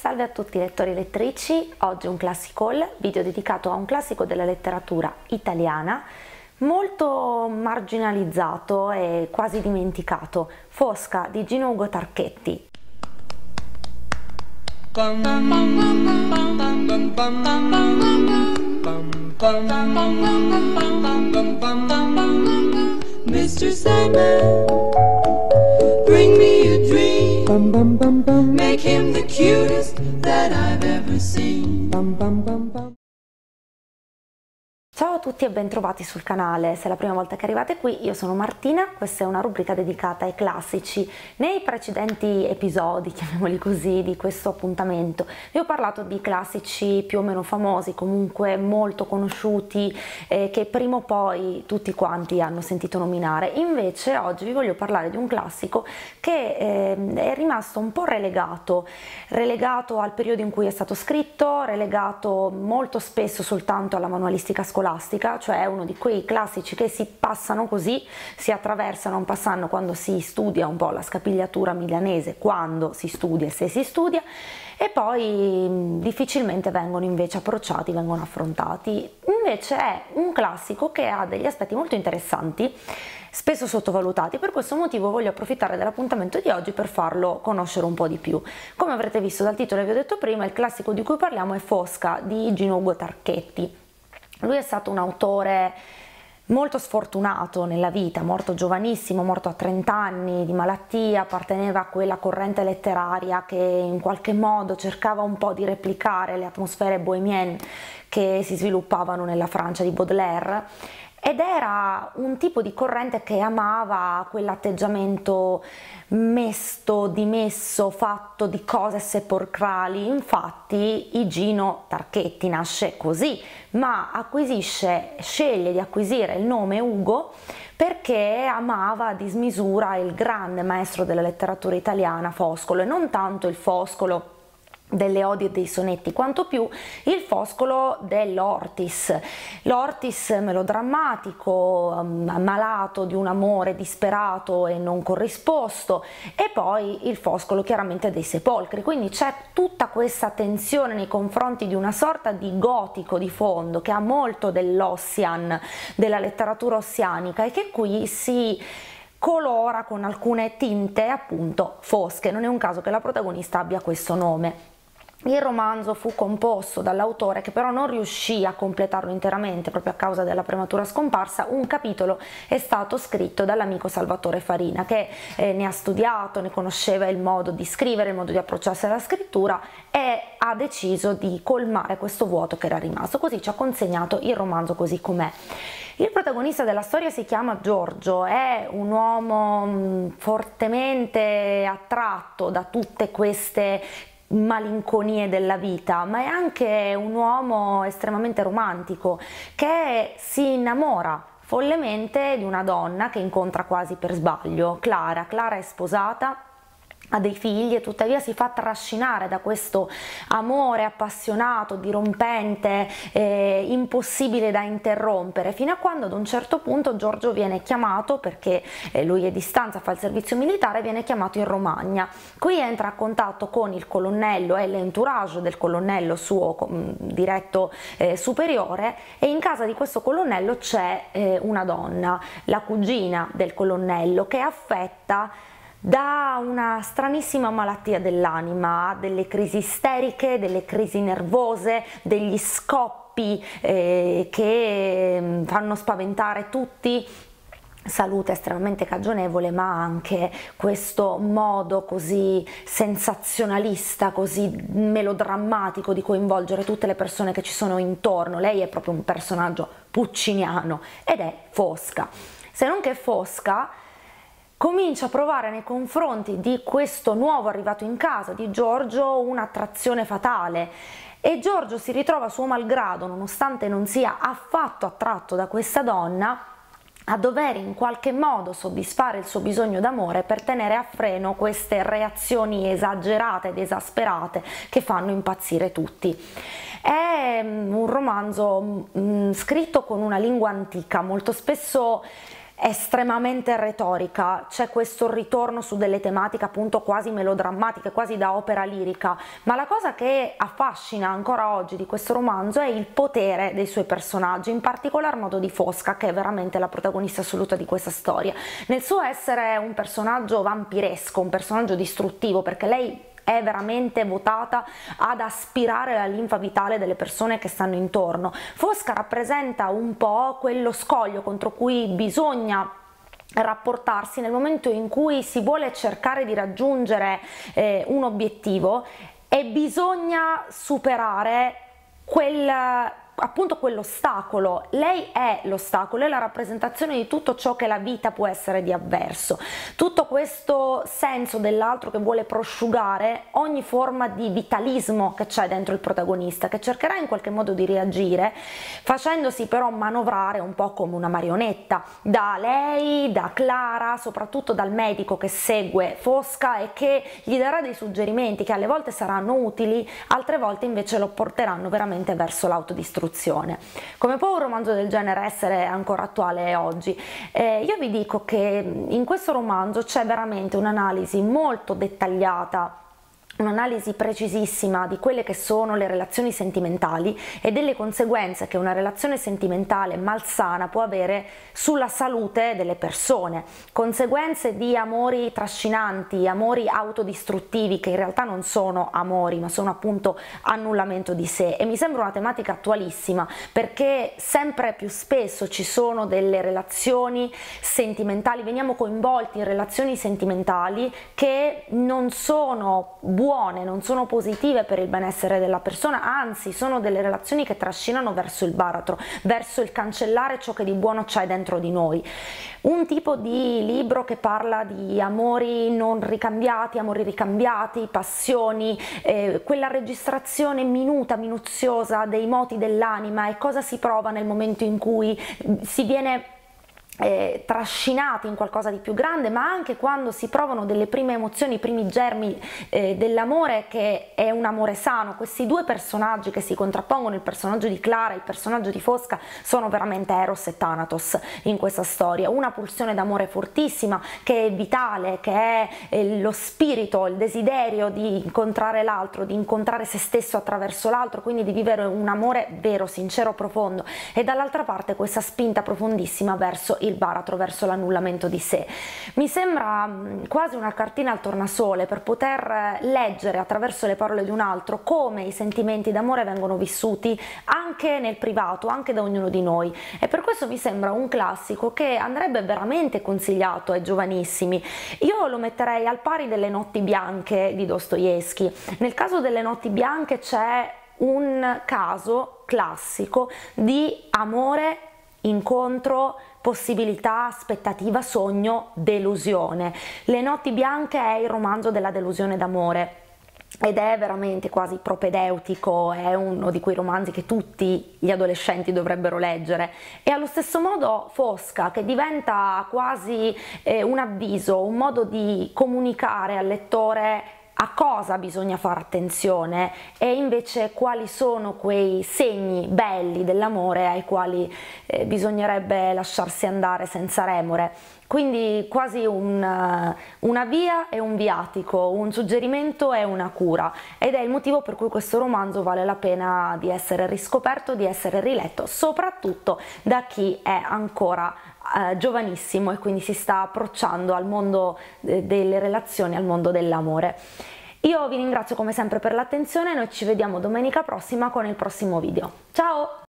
Salve a tutti lettori e lettrici, oggi un classico haul, video dedicato a un classico della letteratura italiana molto marginalizzato e quasi dimenticato, Fosca di Gino Ugo Tarchetti. Mr. Sandman, bring me a dream, make him the cutest that I've ever seen. Ciao a tutti e bentrovati sul canale. Se è la prima volta che arrivate qui, io sono Martina, questa è una rubrica dedicata ai classici. Nei precedenti episodi, chiamiamoli così, di questo appuntamento vi ho parlato di classici più o meno famosi, comunque molto conosciuti, che prima o poi tutti quanti hanno sentito nominare. Invece oggi vi voglio parlare di un classico che è rimasto un po' relegato al periodo in cui è stato scritto, relegato molto spesso soltanto alla manualistica scolastica, cioè è uno di quei classici che si passano così, si attraversano un passando quando si studia un po' la scapigliatura milanese, quando si studia e se si studia, e poi difficilmente vengono invece approcciati, vengono affrontati. Invece è un classico che ha degli aspetti molto interessanti, spesso sottovalutati, per questo motivo voglio approfittare dell'appuntamento di oggi per farlo conoscere un po' di più. Come avrete visto dal titolo e vi ho detto prima, il classico di cui parliamo è Fosca di Gino Ugo Tarchetti. Lui è stato un autore molto sfortunato nella vita, morto giovanissimo, morto a 30 anni di malattia, apparteneva a quella corrente letteraria che in qualche modo cercava un po' di replicare le atmosfere bohemienne che si sviluppavano nella Francia di Baudelaire, ed era un tipo di corrente che amava quell'atteggiamento mesto, dimesso, fatto di cose sepolcrali. Infatti Gino Tarchetti nasce così, ma sceglie di acquisire il nome Ugo perché amava a dismisura il grande maestro della letteratura italiana Foscolo, e non tanto il Foscolo delle odie e dei sonetti, quanto più il Foscolo dell'Ortis, l'Ortis melodrammatico, malato di un amore disperato e non corrisposto, e poi il Foscolo chiaramente dei sepolcri. Quindi c'è tutta questa tensione nei confronti di una sorta di gotico di fondo che ha molto dell'Ossian, della letteratura ossianica, e che qui si colora con alcune tinte appunto fosche. Non è un caso che la protagonista abbia questo nome. Il romanzo fu composto dall'autore, che però non riuscì a completarlo interamente proprio a causa della prematura scomparsa. Un capitolo è stato scritto dall'amico Salvatore Farina, che ne ha studiato, ne conosceva il modo di scrivere, il modo di approcciarsi alla scrittura, e ha deciso di colmare questo vuoto che era rimasto. Così ci ha consegnato il romanzo così com'è. Il protagonista della storia si chiama Giorgio, è un uomo fortemente attratto da tutte queste malinconie della vita, ma è anche un uomo estremamente romantico che si innamora follemente di una donna che incontra quasi per sbaglio, Clara. Clara è sposata, ha dei figli, e tuttavia si fa trascinare da questo amore appassionato, dirompente, impossibile da interrompere, fino a quando ad un certo punto Giorgio viene chiamato, perché lui è di stanza, fa il servizio militare, viene chiamato in Romagna. Qui entra a contatto con il colonnello e l'entourage del colonnello, suo diretto superiore, e in casa di questo colonnello c'è una donna, la cugina del colonnello, che è affetta da una stranissima malattia dell'anima, ha delle crisi isteriche, delle crisi nervose, degli scoppi che fanno spaventare tutti. Salute estremamente cagionevole, ma anche questo modo così sensazionalista, così melodrammatico di coinvolgere tutte le persone che ci sono intorno. Lei è proprio un personaggio pucciniano ed è Fosca. Se non che Fosca comincia a provare nei confronti di questo nuovo arrivato in casa, di Giorgio, un'attrazione fatale, e Giorgio si ritrova suo malgrado, nonostante non sia affatto attratto da questa donna, a dover in qualche modo soddisfare il suo bisogno d'amore per tenere a freno queste reazioni esagerate ed esasperate che fanno impazzire tutti. È un romanzo scritto con una lingua antica, molto spesso estremamente retorica, c'è questo ritorno su delle tematiche appunto quasi melodrammatiche, quasi da opera lirica, ma la cosa che affascina ancora oggi di questo romanzo è il potere dei suoi personaggi, in particolar modo di Fosca, che è veramente la protagonista assoluta di questa storia, nel suo essere un personaggio vampiresco, un personaggio distruttivo, perché lei è veramente votata ad aspirare la linfa vitale delle persone che stanno intorno. Fosca rappresenta un po' quello scoglio contro cui bisogna rapportarsi nel momento in cui si vuole cercare di raggiungere un obiettivo e bisogna superare appunto quell'ostacolo. Lei è l'ostacolo, è la rappresentazione di tutto ciò che la vita può essere di avverso, tutto questo senso dell'altro che vuole prosciugare ogni forma di vitalismo che c'è dentro il protagonista, che cercherà in qualche modo di reagire facendosi però manovrare un po' come una marionetta da lei, da Clara, soprattutto dal medico che segue Fosca e che gli darà dei suggerimenti che alle volte saranno utili, altre volte invece lo porteranno veramente verso l'autodistruzione. Come può un romanzo del genere essere ancora attuale oggi? Io vi dico che in questo romanzo c'è veramente un'analisi molto dettagliata, un'analisi precisissima di quelle che sono le relazioni sentimentali e delle conseguenze che una relazione sentimentale malsana può avere sulla salute delle persone, conseguenze di amori trascinanti, amori autodistruttivi che in realtà non sono amori ma sono appunto annullamento di sé, e mi sembra una tematica attualissima perché sempre più spesso ci sono delle relazioni sentimentali, veniamo coinvolti in relazioni sentimentali che non sono buone, non sono positive per il benessere della persona, anzi sono delle relazioni che trascinano verso il baratro, verso il cancellare ciò che di buono c'è dentro di noi. Un tipo di libro che parla di amori non ricambiati, amori ricambiati, passioni, quella registrazione minuta, minuziosa dei moti dell'anima e cosa si prova nel momento in cui si viene trascinati in qualcosa di più grande, ma anche quando si provano delle prime emozioni, i primi germi dell'amore, che è un amore sano. Questi due personaggi che si contrappongono, il personaggio di Clara e il personaggio di Fosca, sono veramente Eros e Thanatos in questa storia, una pulsione d'amore fortissima che è vitale, che è lo spirito, il desiderio di incontrare l'altro, di incontrare se stesso attraverso l'altro, quindi di vivere un amore vero, sincero, profondo, e dall'altra parte questa spinta profondissima verso il baratro, verso l'annullamento di sé. Mi sembra quasi una cartina al tornasole per poter leggere attraverso le parole di un altro come i sentimenti d'amore vengono vissuti anche nel privato, anche da ognuno di noi, e per questo mi sembra un classico che andrebbe veramente consigliato ai giovanissimi. Io lo metterei al pari delle Notti bianche di Dostoevskij. Nel caso delle Notti bianche c'è un caso classico di amore, incontro, possibilità, aspettativa, sogno, delusione. Le Notti bianche è il romanzo della delusione d'amore ed è veramente quasi propedeutico, è uno di quei romanzi che tutti gli adolescenti dovrebbero leggere. E allo stesso modo Fosca, che diventa quasi un avviso, un modo di comunicare al lettore a cosa bisogna fare attenzione e invece quali sono quei segni belli dell'amore ai quali bisognerebbe lasciarsi andare senza remore. Quindi quasi una via e un viatico, un suggerimento e una cura, ed è il motivo per cui questo romanzo vale la pena di essere riscoperto, di essere riletto, soprattutto da chi è ancora giovanissimo e quindi si sta approcciando al mondo delle relazioni, al mondo dell'amore. Io vi ringrazio come sempre per l'attenzione, noi ci vediamo domenica prossima con il prossimo video. Ciao!